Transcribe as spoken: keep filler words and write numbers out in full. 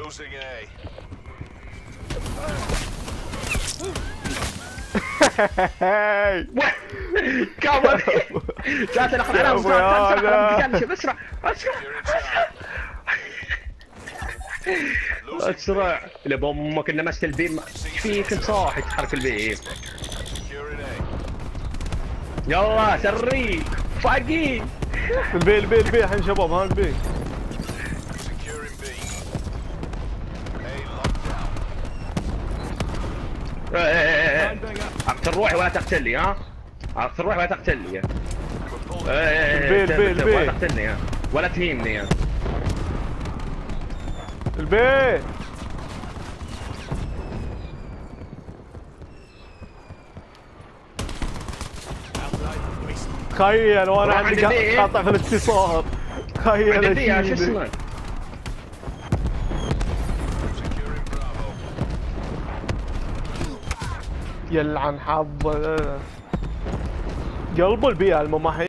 Losing A. كمان جات الاخ العراق اسرع اسرع اسرع اللي بامك انه مست البيم فيك انت صاحي تحرك البيم يلا سري فاقين البي البي البي الحين شباب ها البي تروحي ولا تقتلني ها تروحي ولا تقتلني البي البي البي ولا تقتلني ولا تهينني البي تخيل وانا عندي قاطع في الاتصال تخيل شو اسمه يلعن حظ قلب البيئة الممهد